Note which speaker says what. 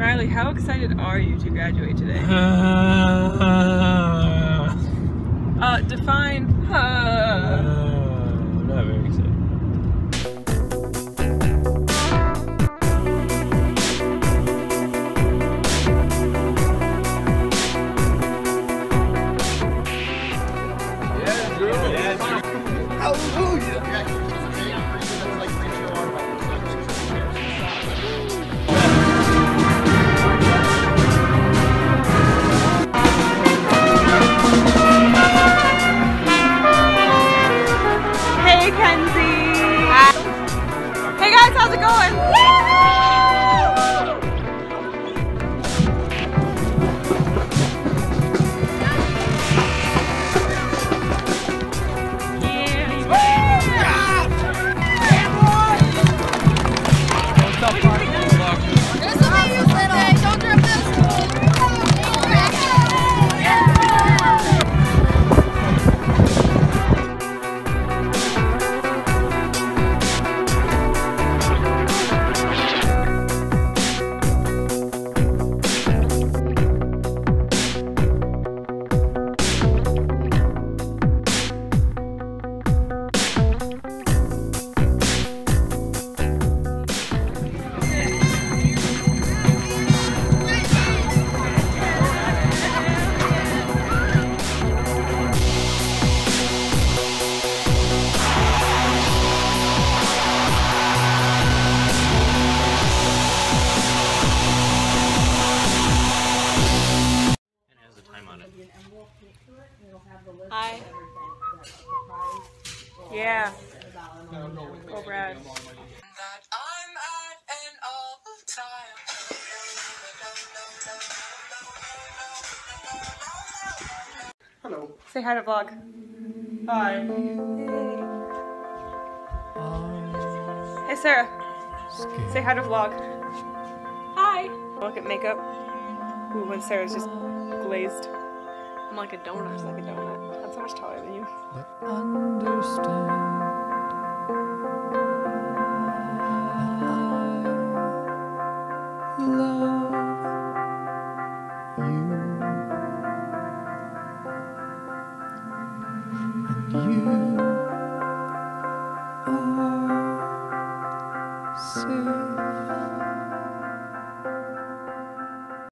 Speaker 1: Riley, how excited are you to graduate today? Define.
Speaker 2: Not very excited.
Speaker 1: Hey, Kenzie! Hey guys, how's it going? Hi. Yeah. Go Brad.
Speaker 3: Hello.
Speaker 1: Say hi to vlog.
Speaker 3: Hi.
Speaker 1: Hey Sarah. Say hi to vlog. Hi. Look at makeup. Ooh, when Sarah's just glazed. I'm like a donut. Just like a donut. I'm so much taller than you.
Speaker 4: But understand that I love